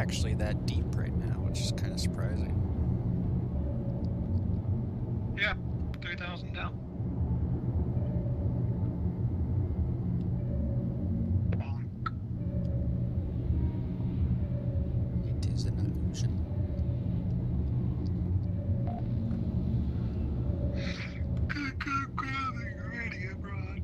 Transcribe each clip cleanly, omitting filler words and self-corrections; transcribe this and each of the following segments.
actually that deep right now, which is kind of surprising. Yeah, 3,000 down. Bonk. It is an illusion. Good grabbing already, abroad.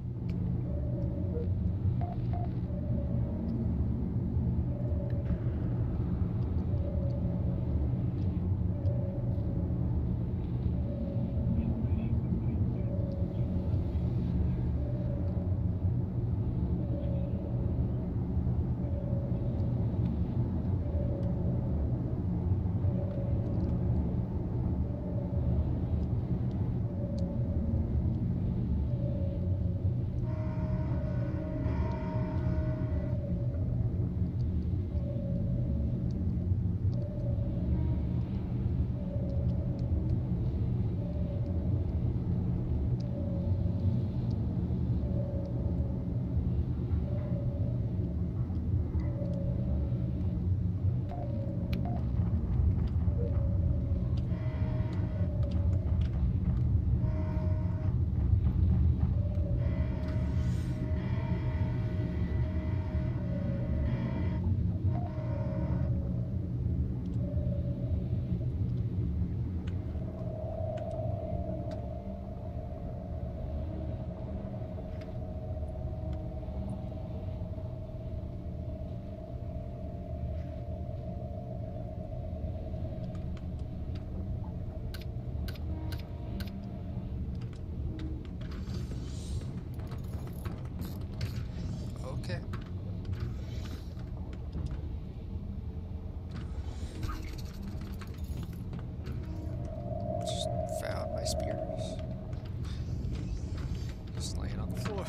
Okay. Just found my spears. Just laying on the floor.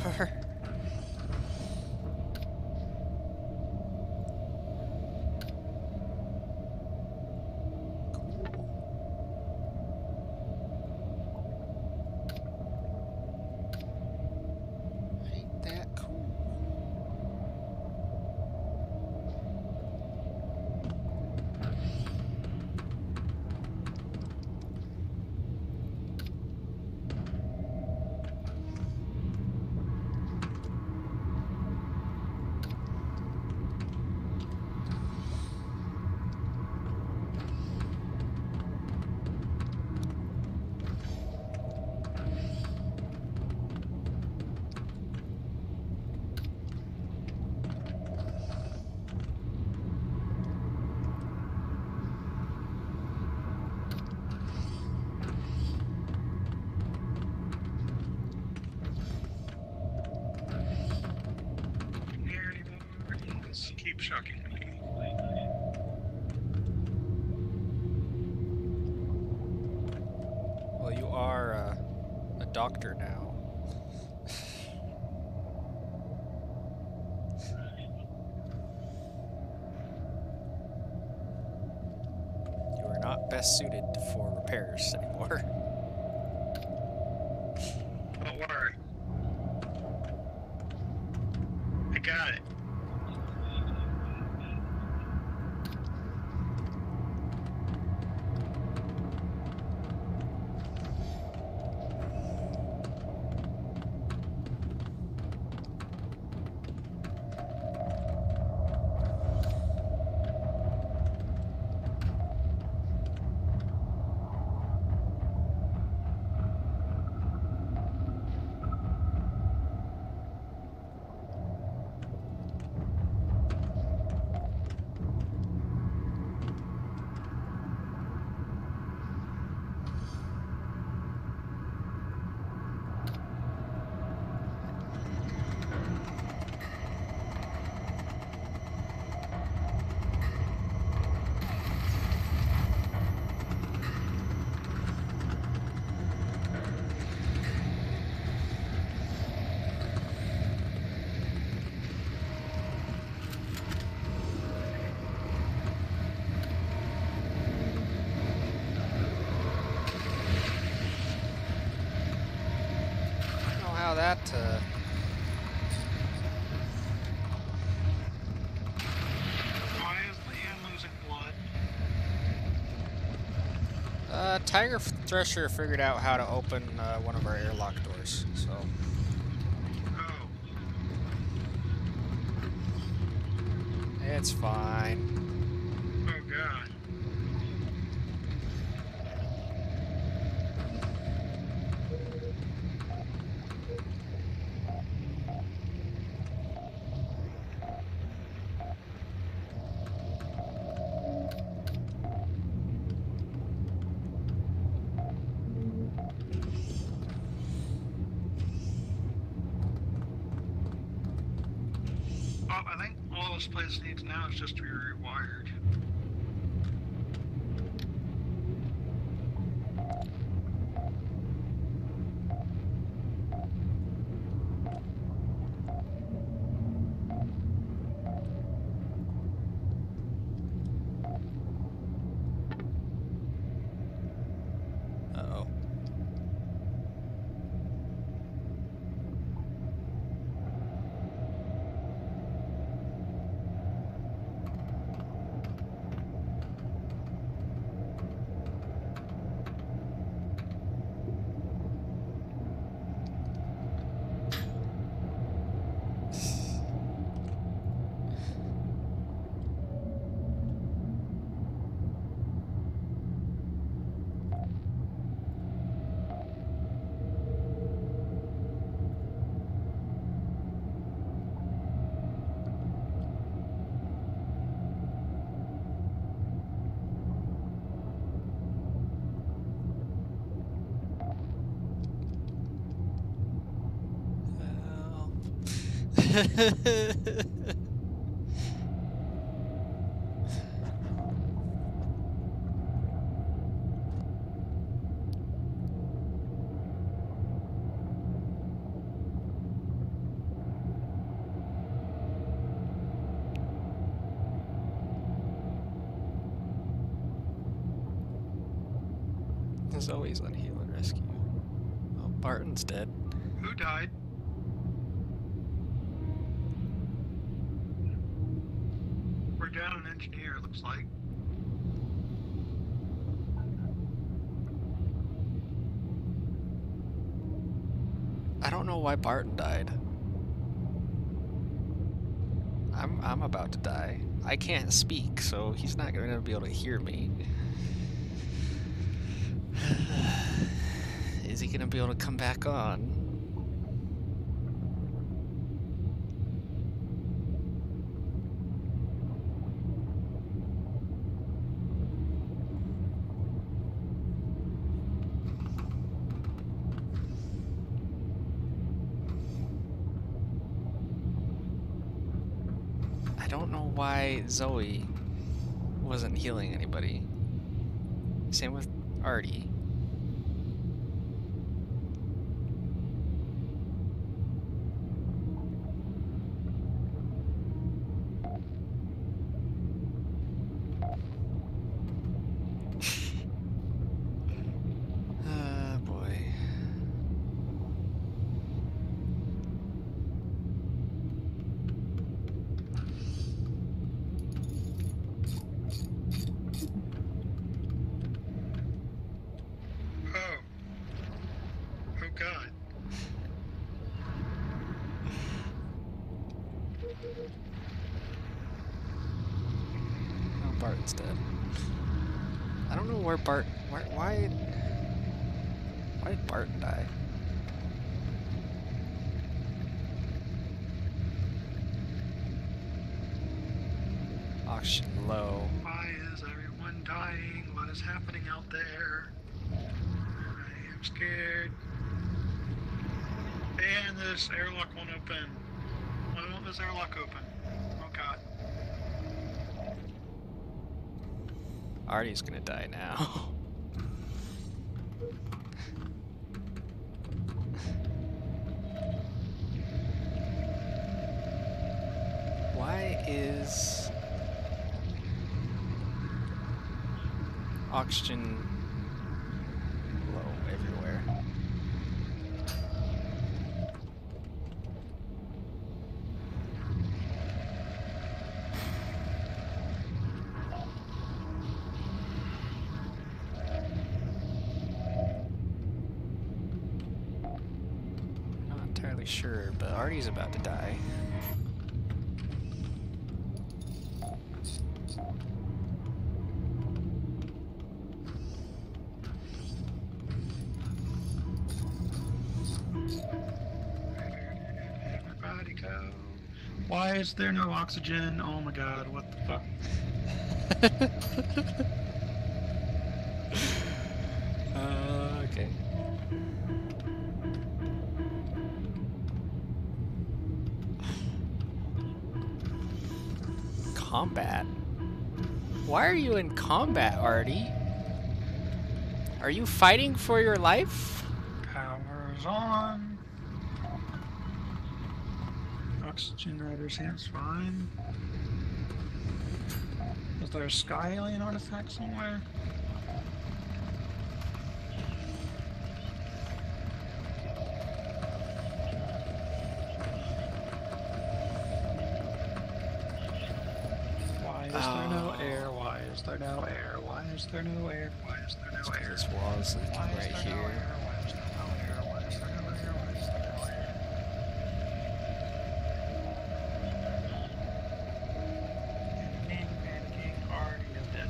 Cool. Ain't that cool? Here anymore. Just keep shocking me. Well, you are a doctor now. You are not best suited for repairs anymore. Don't worry. I got it. How that Why is Leanne losing blood? Tiger Thresher figured out how to open one of our airlock doors, so Oh. it's fine. Oh God. Well, I think all this place needs now is just to be rewired. Uh-oh. Zoe's on heal and rescue. Oh, Barton's dead. Who died? We're down an engineer, it looks like. I don't know why Barton died. I'm about to die. I can't speak, so he's not gonna be able to hear me. Is he gonna be able to come back on? I don't know why Zoe wasn't healing anybody. Same with Artie. Boy. Oh. Oh God. Oh, Barton's dead. I don't know where why did Barton die? Oxygen low. Why is everyone dying? What is happening out there? I am scared. And this airlock won't open. Why won't this airlock open? Oh God. Artie's gonna die now. Why is oxygen low everywhere? exactly sure, but Artie's about to die. Where did everybody go? Why is there no oxygen? Oh my god, what the fuck? Okay. Combat? Why are you in combat, Artie? Are you fighting for your life? Power's on. Oxygen generator seems fine. Is there a sky alien artifact somewhere? Why is there no air? Why is there no air? Why is there no air? Why is there no air? This wall is leaking Why right is there no here. air? Why is there no air? Why is there no air? Why is there no air? Panicking, already is dead.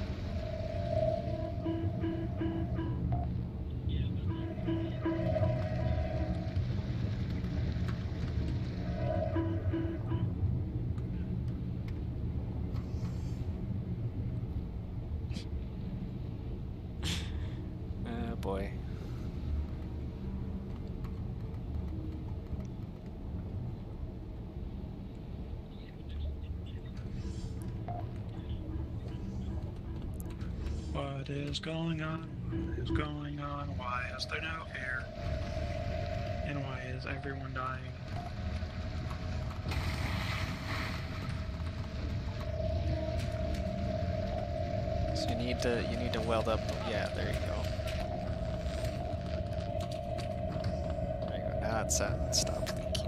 Oh boy. What is going on? What is going on? Why is there no air? And why is everyone dying? So you need to weld up. Yeah, there you go. There you go. Now it's stopped leaking.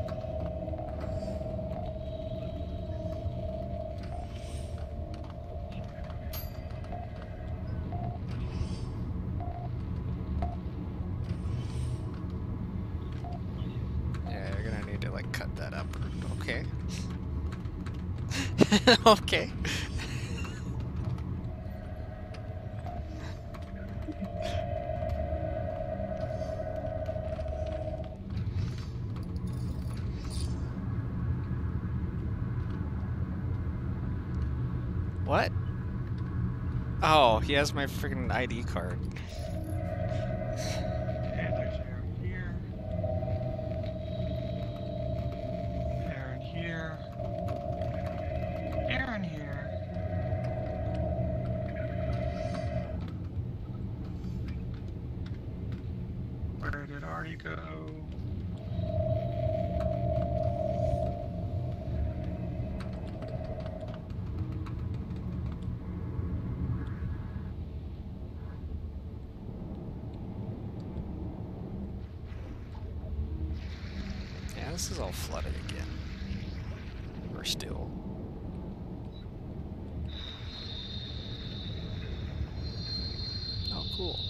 Yeah, you're gonna need to like cut that up. Okay. Okay. What? Oh, he has my freaking ID card. Okay, there's air here. Air in here. Air in here. Where did Artie go? Yeah, this is all flooded again. Or still. Oh, cool.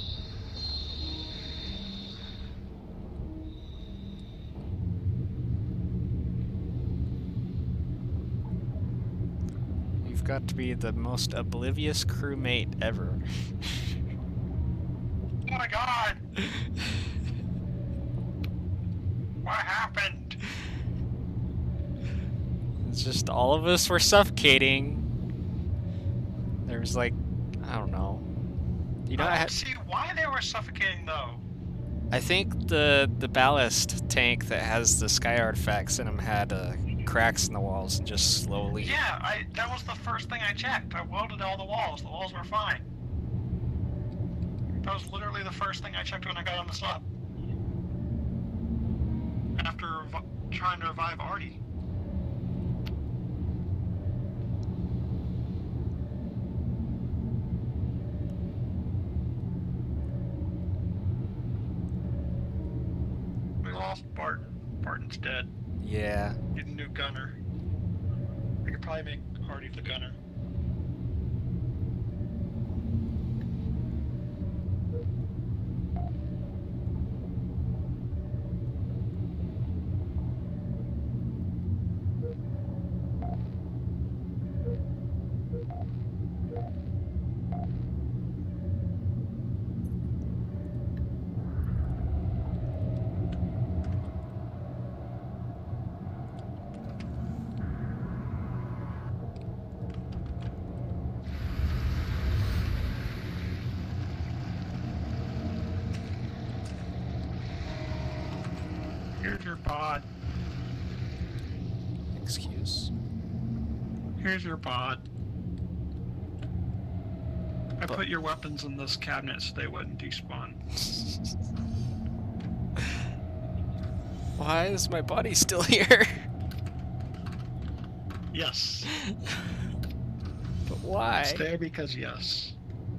You've got to be the most oblivious crewmate ever. Oh my god! What happened? It's just all of us were suffocating. There was like, I don't know. You know, I don't see why they were suffocating though. I think the ballast tank that has the sky artifacts in them had cracks in the walls and just slowly. Yeah, that was the first thing I checked. I welded all the walls. The walls were fine. That was literally the first thing I checked when I got on the sub. After trying to revive Artie. We lost Barton. Barton's dead. Yeah. Get a new gunner. We could probably make Artie the gunner. pod. Excuse. Here's your pod. I But- put your weapons in this cabinet so they wouldn't despawn. Why is my body still here? Yes. But why? Stay because yes.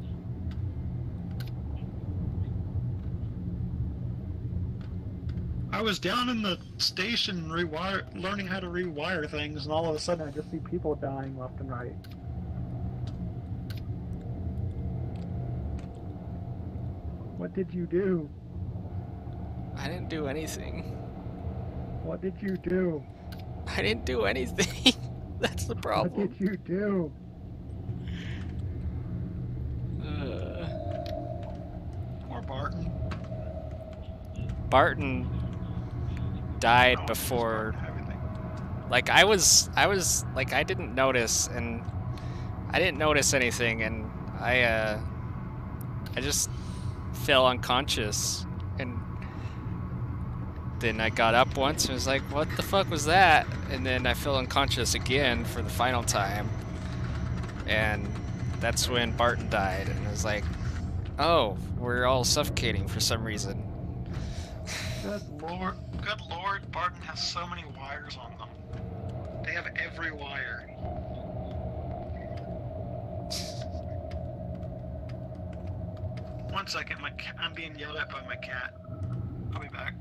I was down in the station learning how to rewire things, and all of a sudden I just see people dying left and right. What did you do? I didn't do anything. What did you do? I didn't do anything. That's the What problem. did you do? More Barton? Barton died No, before. everything. Like I was like I didn't notice, and I didn't notice anything, and I just fell unconscious, and then I got up once and was like, what the fuck was that? And then I fell unconscious again for the final time, and that's when Barton died, and I was like, oh, we're all suffocating for some reason. Good lord, Barton has so many wires on them. They have every wire. One second, I'm being yelled at by my cat. I'll be back.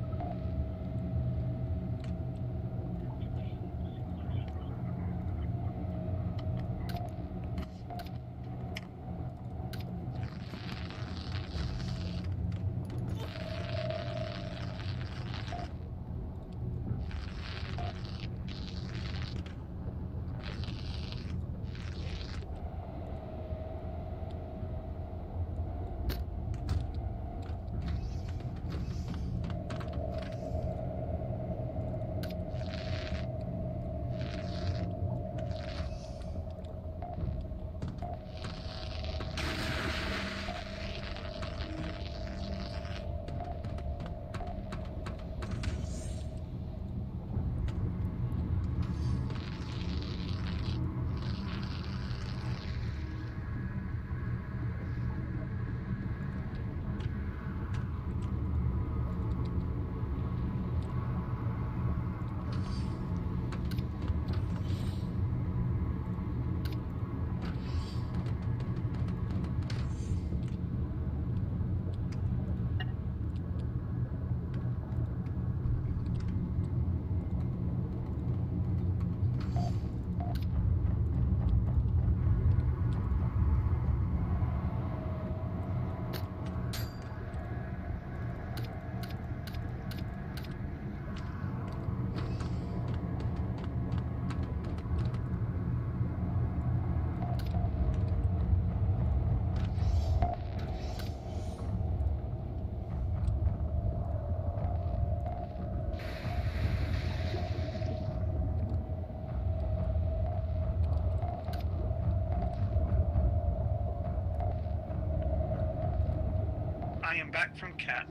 I am back from cat.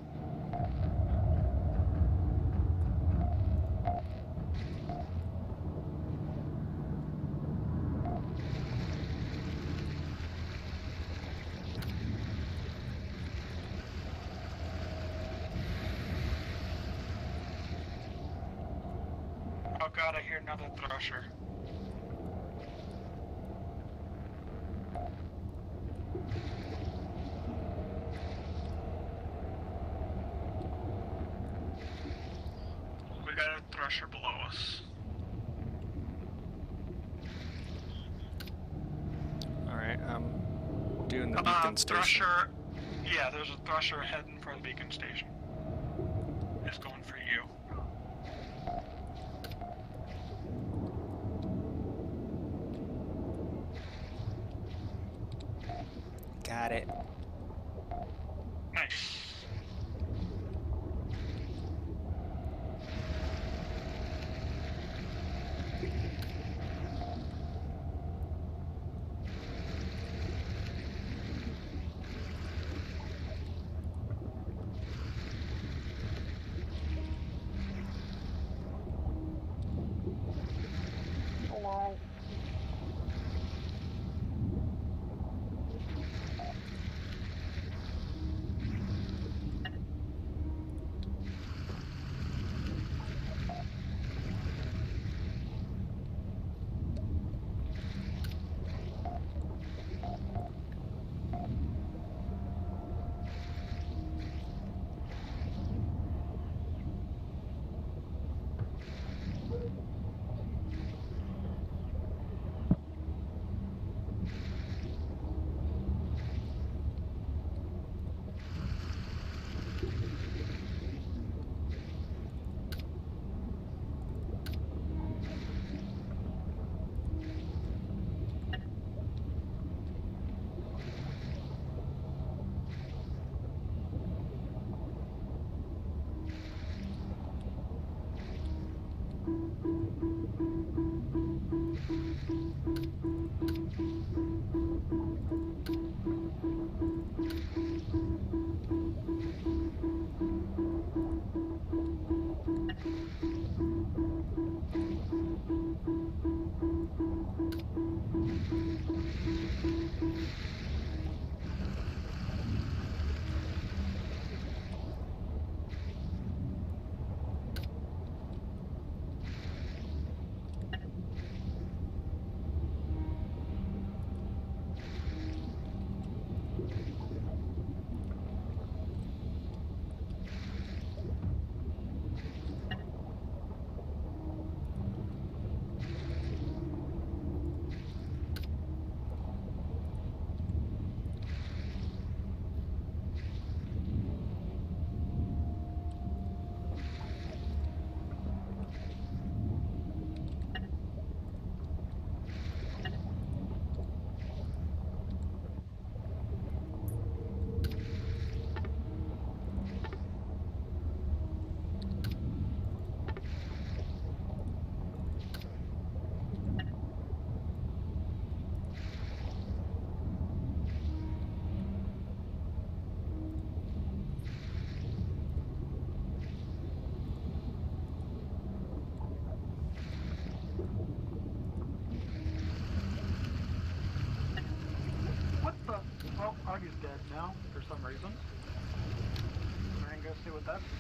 Oh god, I hear another thresher. We got a thresher below us. Alright, I'm doing the beacon station. Thresher. Yeah, there's a thresher heading for the beacon station. It's going for you. Got it. Nice. Abby's dead now for some reason. We're gonna go see what that's.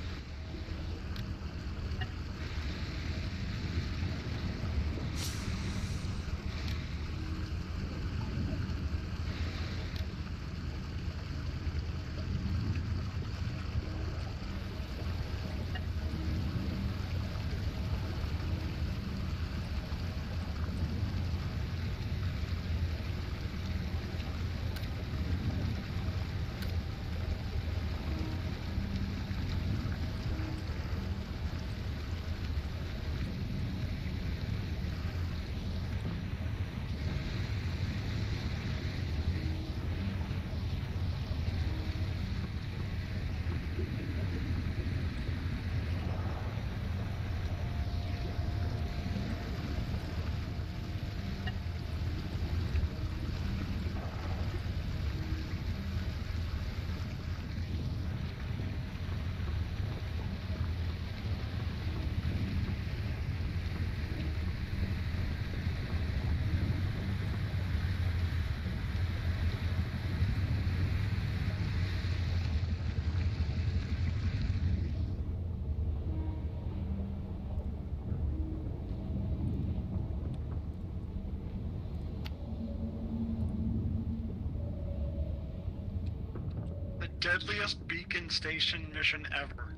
Deadliest beacon station mission ever.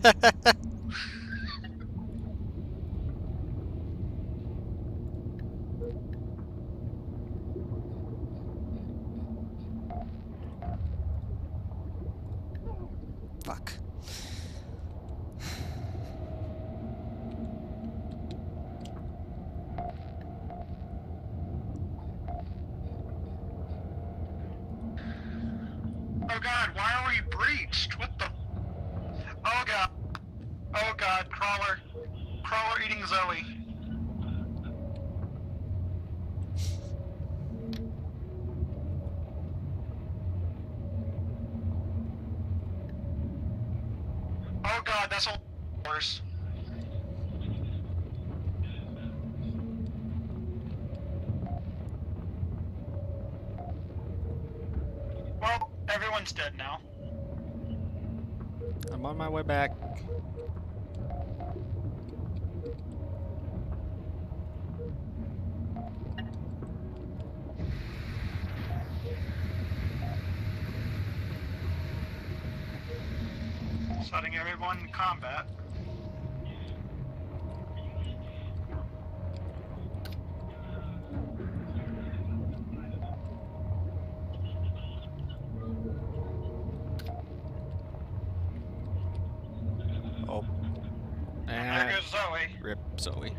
Fuck. Oh god, why are we breached? What the? Oh god. Oh god, Crawler. Crawler eating Zoe. Oh god, that's all worse. Well, everyone's dead now. I'm on my way back. Setting everyone in combat. Oh. There And goes Zoe. rip Zoe.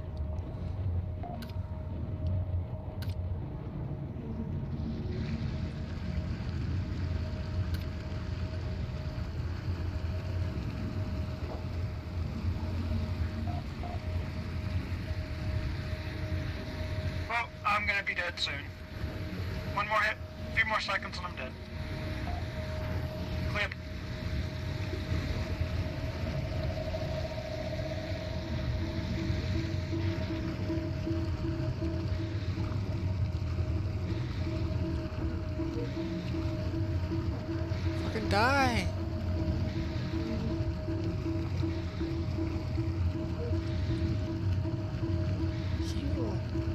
Well, I'm gonna be dead soon. One more hit, a few more seconds and I'm dead. Clip. Fucking die. Heal.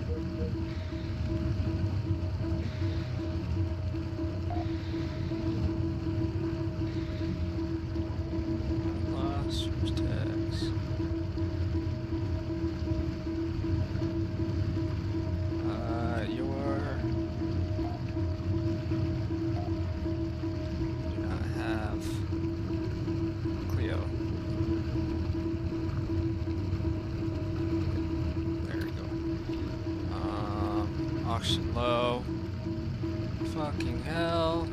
Lost tags. Your do not have Cleo. There we go. Auction low. Fucking hell.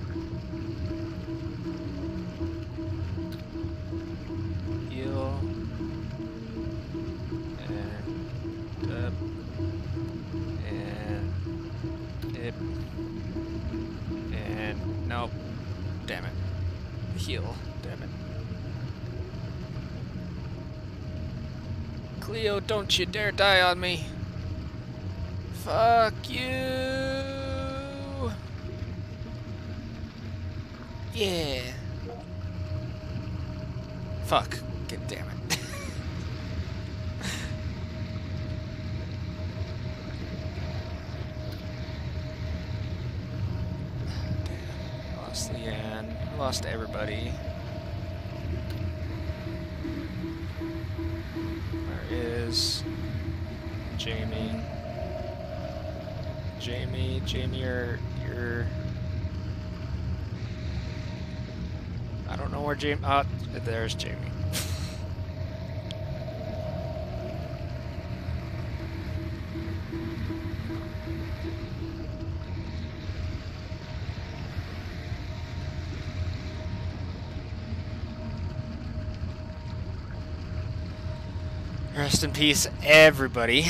Heal. And dip. And dip. And nope. Damn it. Heal. Damn it. Cleo, don't you dare die on me. Fuck you. Yeah. Fuck. God damn it. Lost Leanne. Lost everybody. Where is Jamie? Jamie, you're... I don't know where Jamie... Oh, there's Jamie. Rest in peace, everybody.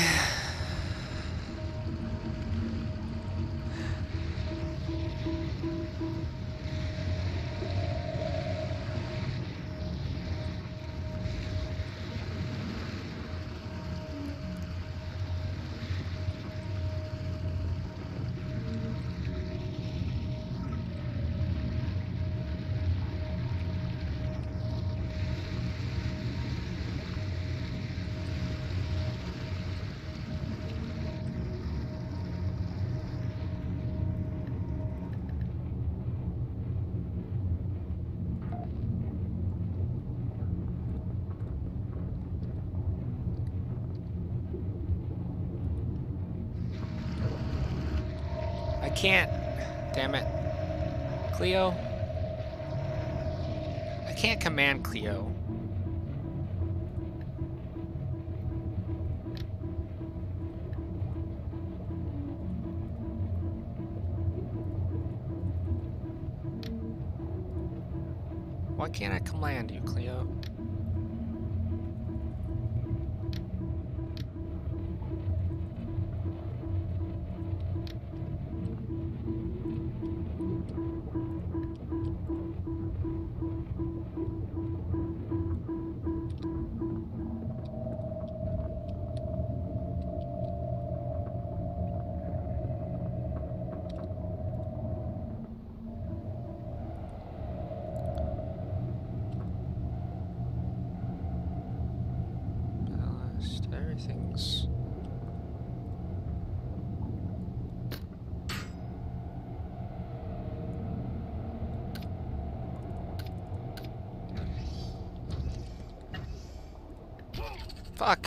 I can't. Damn it. Cleo? I can't command Cleo. Why can't I command you, Cleo? Everything's... Fuck.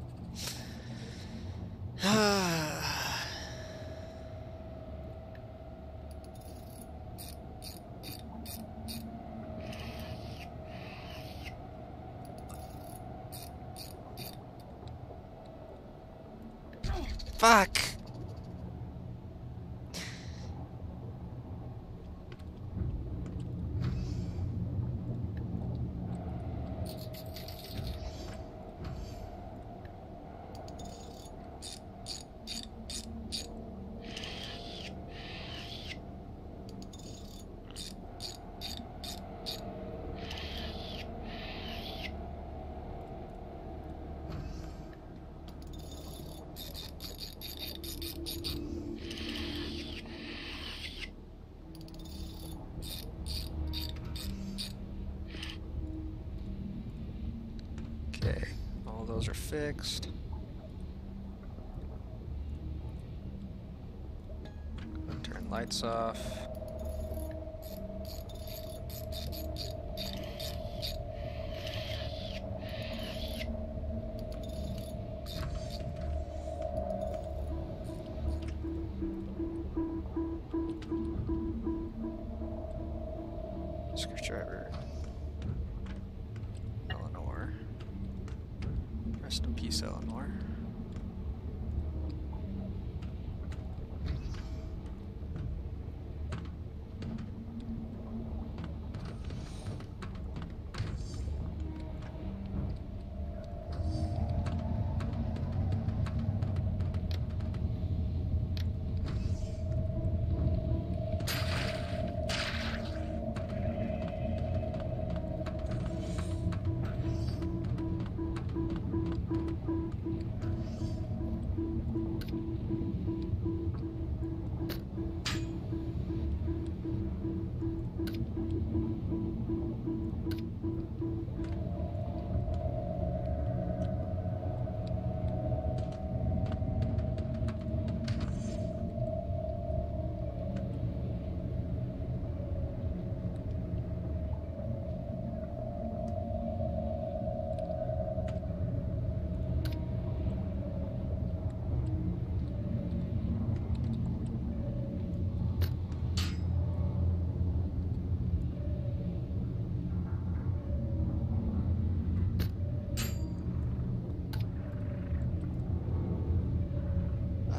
Fuck. Okay, all those are fixed. Turn lights off. Screwdriver. Eleanor. Rest in peace, Eleanor.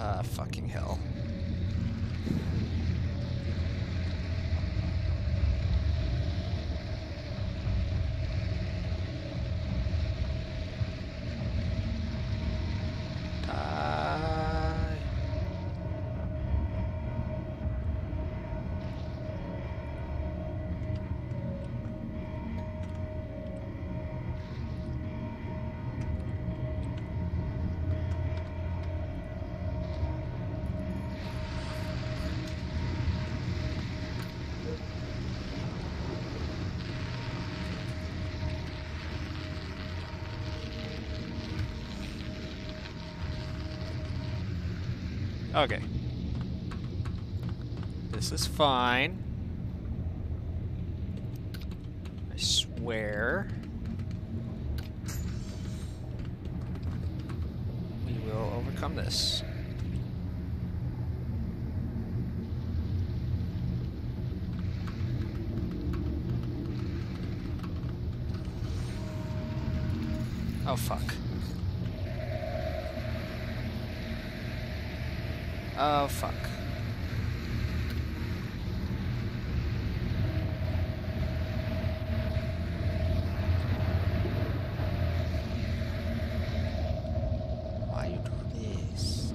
Fucking hell. Die. Okay. This is fine. I swear. We will overcome this. Oh, fuck. Oh, fuck. Why you do this?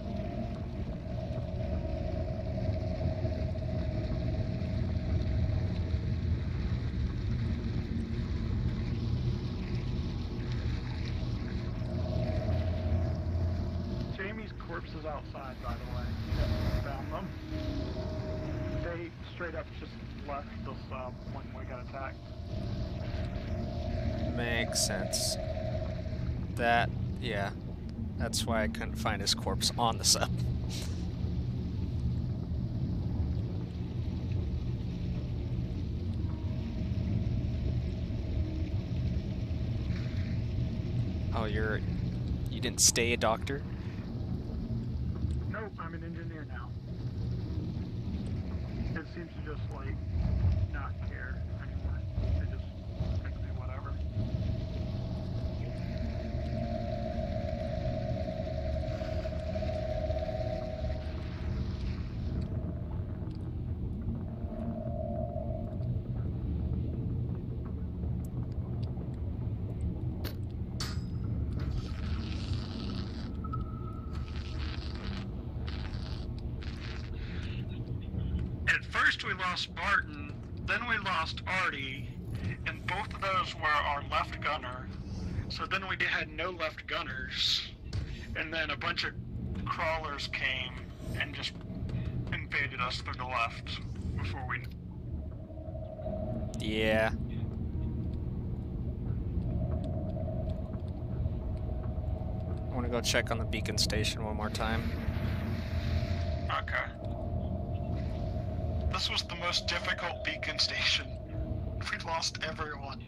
Jamie's corpse is outside, by the way. Found them. They straight up just left us when we got attacked. Makes sense. That, yeah. That's why I couldn't find his corpse on the sub. Oh, you didn't stay a doctor? Nope, I'm an engineer now. It seems to just, like, not care anymore. They just think me whatever. At first we lost Barton, then we lost Artie, and both of those were our left gunner. So then we had no left gunners, and then a bunch of crawlers came and just invaded us through the left before we... Yeah. I want to go check on the beacon station one more time. Okay. This was the most difficult beacon station. We lost everyone.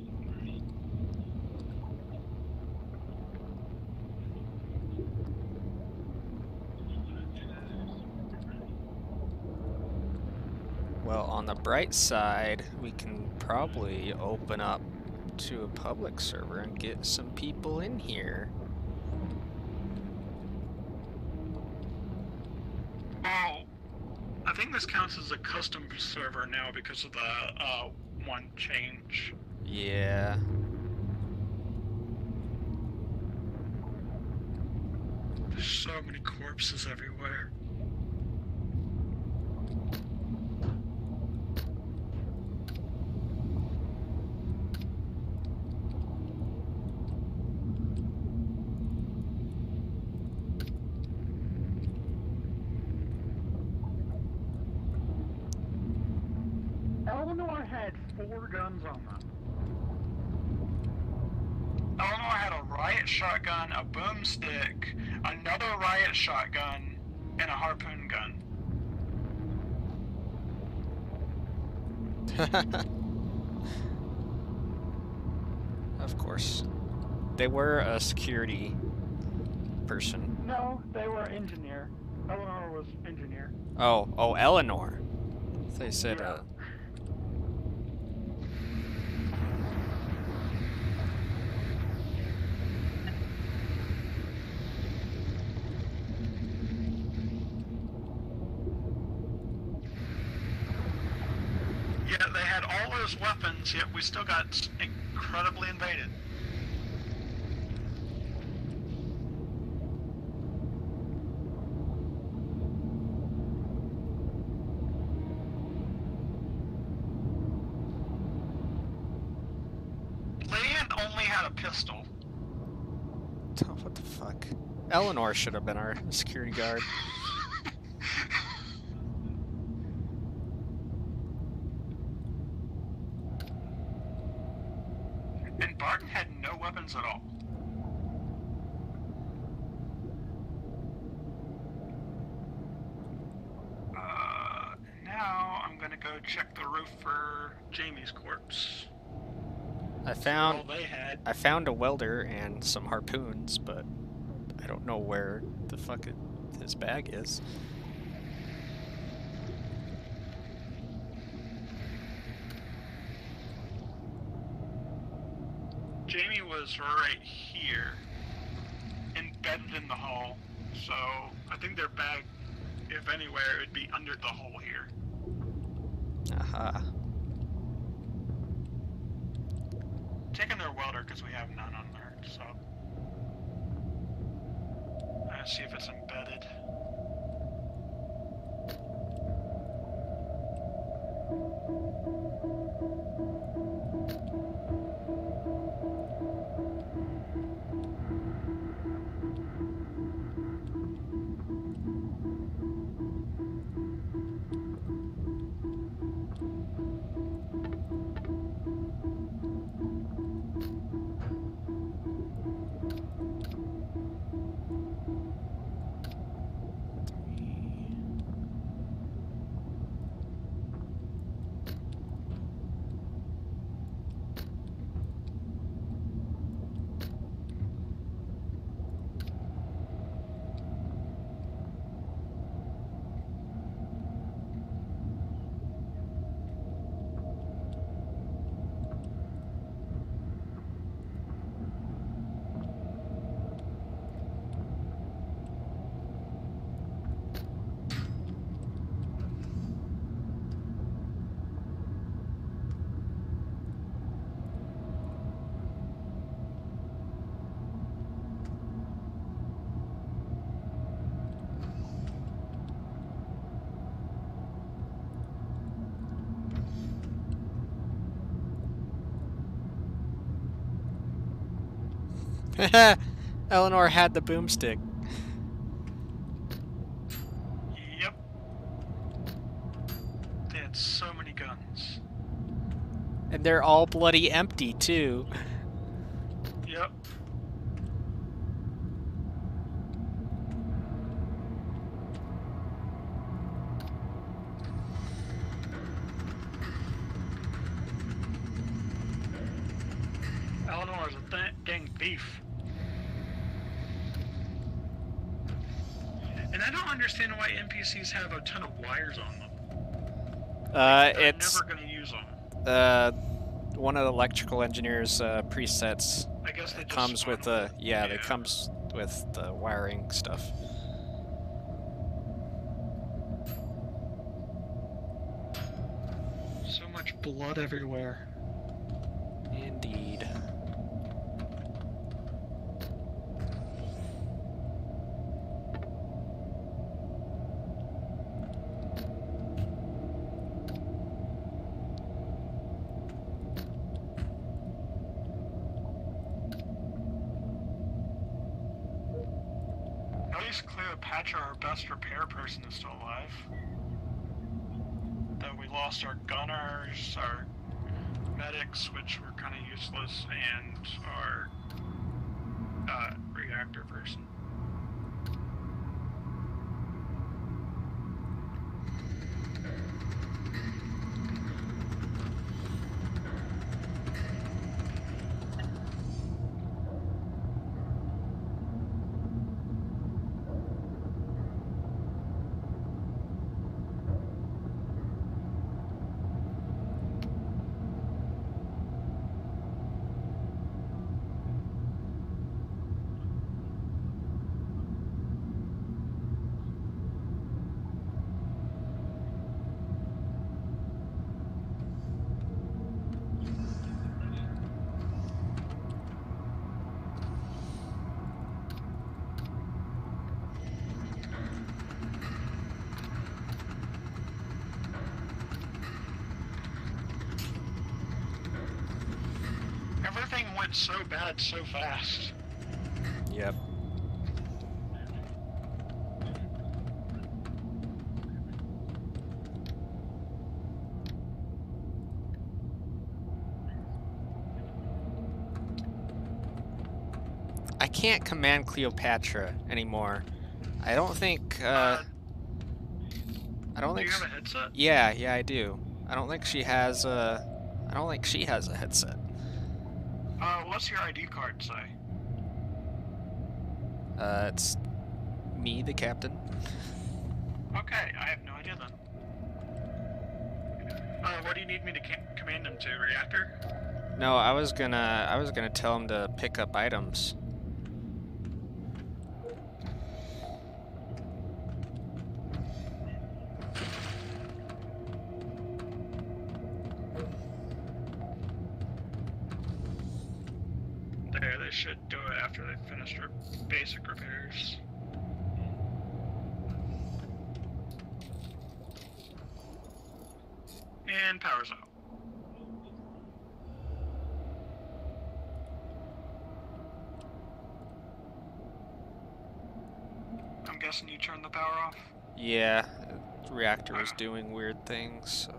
Well, on the bright side, we can probably open up to a public server and get some people in here. Well, I think this counts as a custom server now because of the one change. Yeah. There's so many corpses everywhere. Eleanor had 4 guns on them. Eleanor had a riot shotgun, a boomstick, another riot shotgun, and a harpoon gun. Of course. They were a security person. No, they were engineer. Eleanor was engineer. Oh, Eleanor. They said, Yeah. Yeah, they had all those weapons, yet we still got incredibly invaded. Leanne only had a pistol. Oh, what the fuck? Eleanor should have been our security guard. And Barton had no weapons at all. Now I'm gonna go check the roof for Jamie's corpse. I found a welder and some harpoons, but I don't know where the fuck his bag is. Jamie was right here, embedded in the hull, so I think their bag, if anywhere, it would be under the hull here. Aha. Taking their welder because we have none on there, so. Let's see if it's embedded. Eleanor had the boomstick. Yep. They had so many guns. And they're all bloody empty, too. Yep. Eleanor is a dang thief. And I don't understand why NPCs have a ton of wires on them. They're never going to use them. One of the electrical engineers' presets I guess they just comes with the yeah. it comes with the wiring stuff. So much blood everywhere. Indeed. At least Cleopatra, our best repair person, is still alive. Though we lost our gunners, our medics, which were kind of useless, and our reactor person. went so bad so fast. Yep. I can't command Cleopatra anymore. I don't think, I don't Do think... you have a headset? Yeah, I do. I don't think she has a... I don't think she has a headset. What's your ID card say? It's me, the captain. Okay, I have no idea then. What do you need me to command him to? Reactor? No, I was gonna tell him to pick up items. There, they should do it after they finish their basic repairs. And power's out. I'm guessing you turned the power off? Yeah, the reactor was doing weird things, so...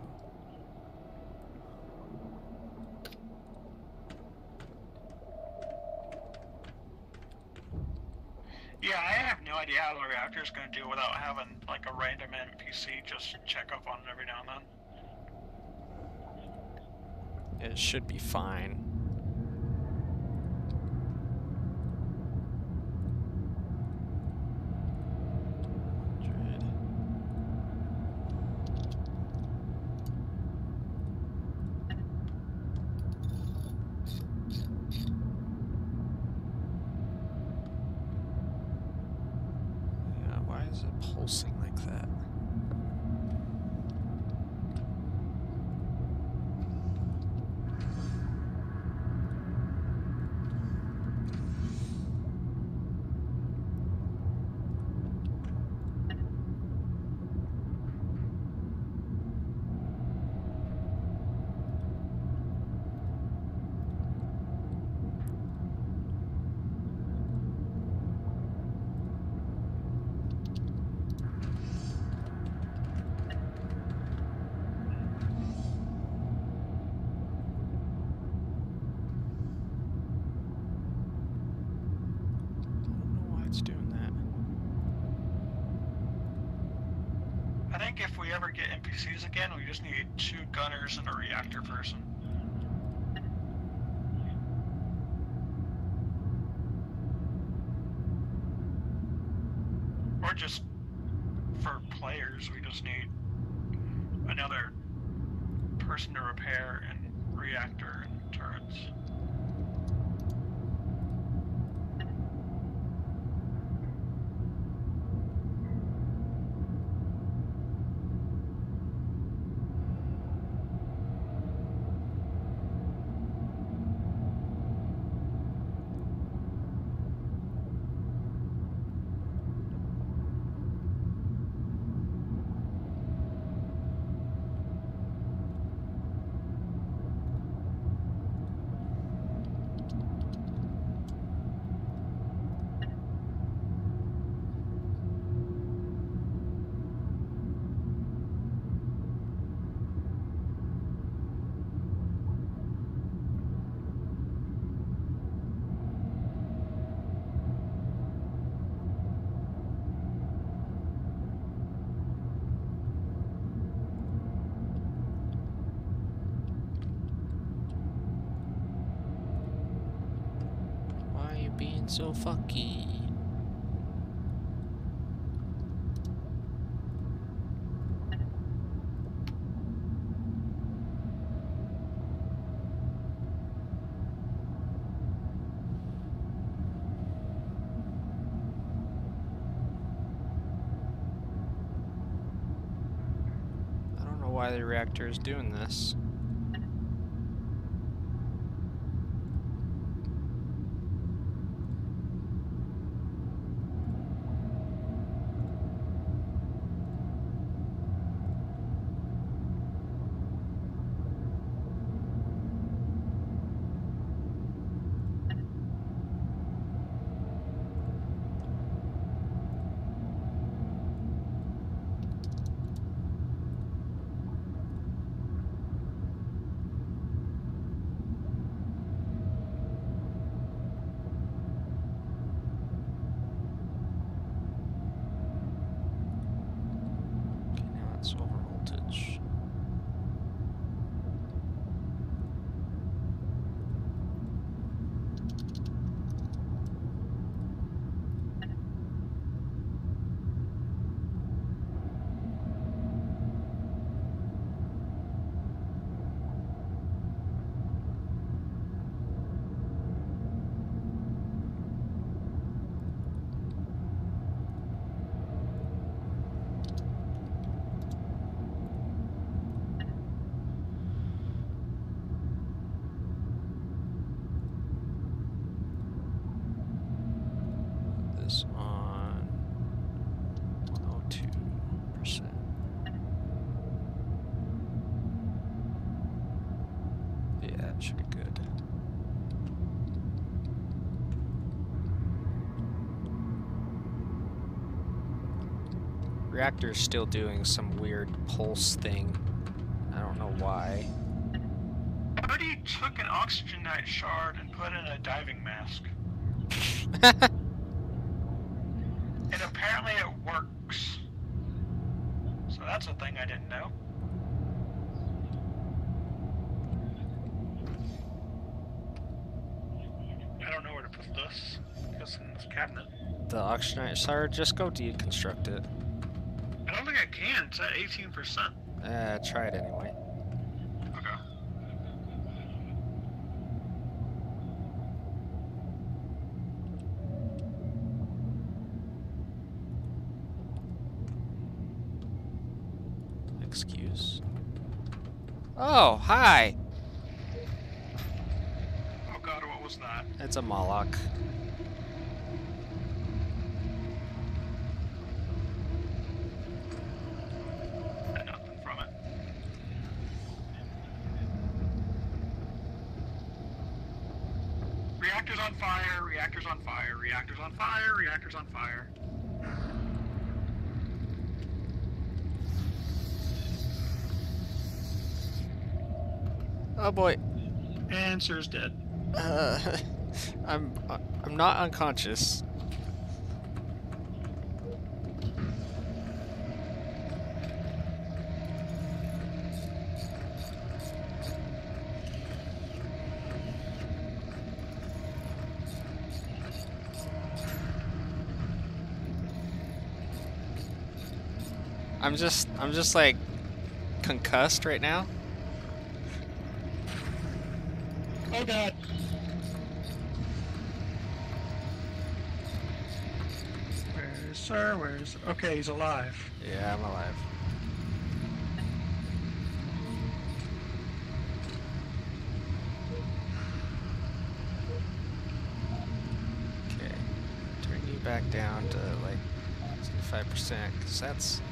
Yeah, I have no idea how the reactor is going to do without having like a random NPC just check up on it every now and then. It should be fine. Yeah, why is it pulsing like that? I think if we ever get NPCs again, we just need 2 gunners and a reactor person. Or just, for players, we just need another person to repair and reactor and turrets. Why are you being so fucky? I don't know why the reactor is doing this. that should be good. Reactor's still doing some weird pulse thing. I don't know why. Artie took an oxygenite shard and put in a diving mask. And apparently it works. So that's a thing I didn't know. I don't know where to put this. I guess in this cabinet. The oxygenite shard, just go deconstruct it. I don't think I can. It's at 18%. Try it anyway. Okay. Excuse. Oh, hi! Oh god, what was that? It's a Moloch. Nothing from it. Reactors on fire, reactors on fire, reactors on fire, reactors on fire. Oh boy. And Sir's dead. I'm not unconscious. I'm just like concussed right now. Oh god. Where's Sir? Where's... Okay, he's alive. Yeah, I'm alive. Okay, turn you back down to like 65%, because that's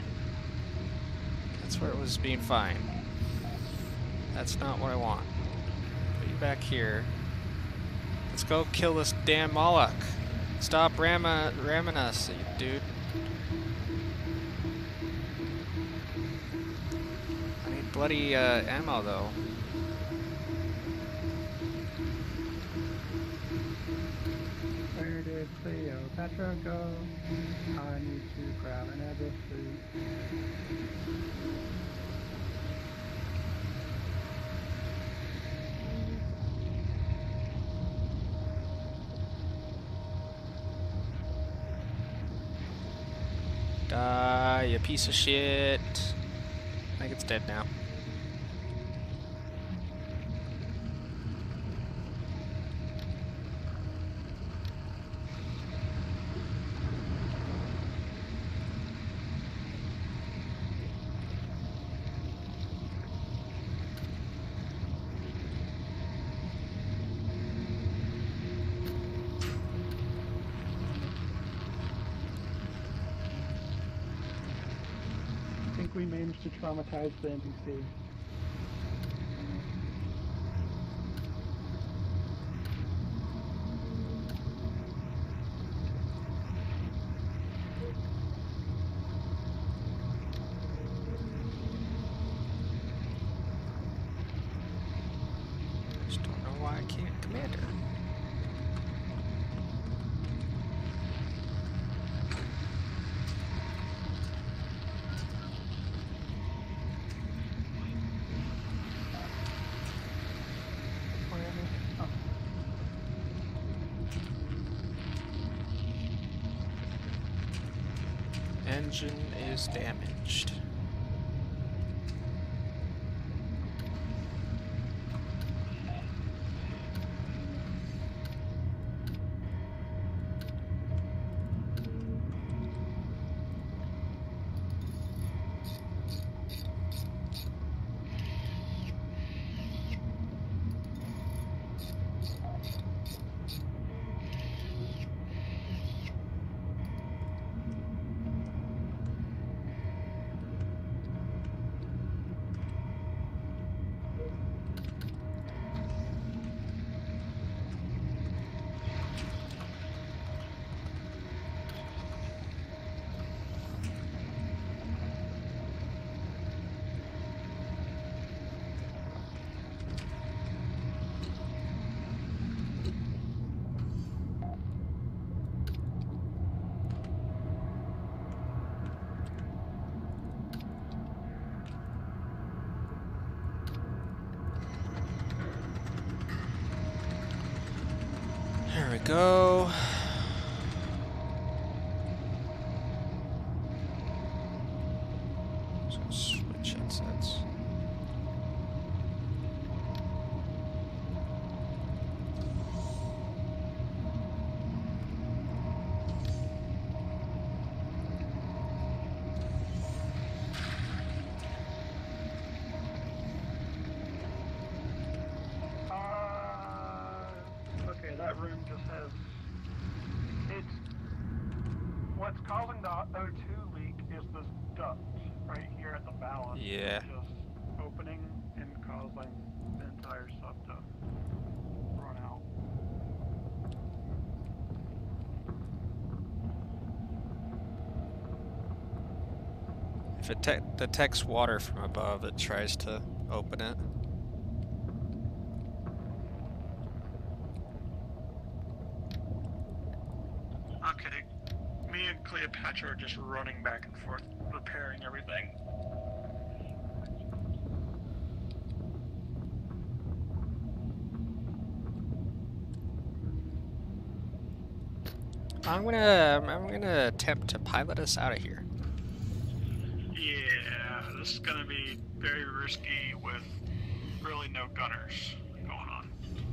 where it was being fine. That's not what I want. Put you back here. Let's go kill this damn Moloch. Stop ramming us, you dude. I need bloody ammo though. Where did Cleopatra go? I need to grab an edible fruit. Die, you piece of shit. I think it's dead now. I think we managed to traumatize the NPC. Just don't know why I can't command her. Engine is damaged. go. So switch headsets. Okay, that room just has. It's. What's causing the O2 leak is this duct right here at the balance. Yeah. Just opening and causing the entire stuff to run out. If it detects water from above, it tries to open it. Okay, me and Cleopatra are just running back and forth, repairing everything. I'm gonna attempt to pilot us out of here. Yeah, this is gonna be very risky with really no gunners going on.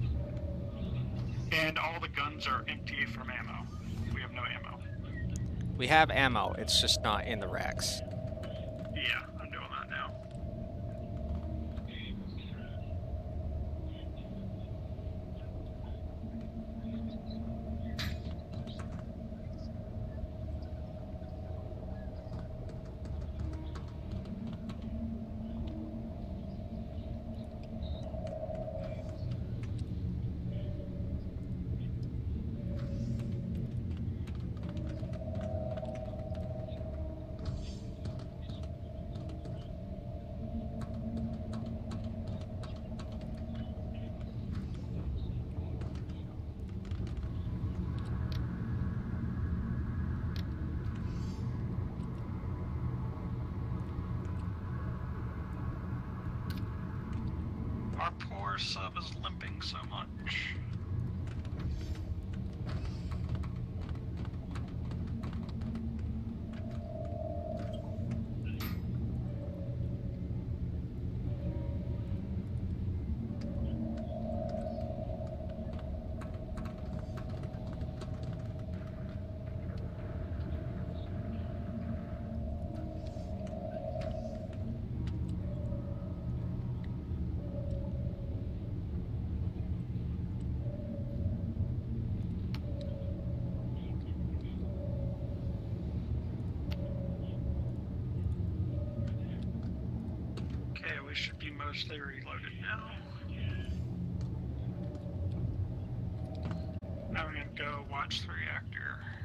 And all the guns are empty from ammo. We have no ammo. We have ammo, it's just not in the racks. Yeah, I'm doing that now. Our poor sub is limping so much. Okay, we should be mostly reloaded now. Now we're gonna go watch the reactor.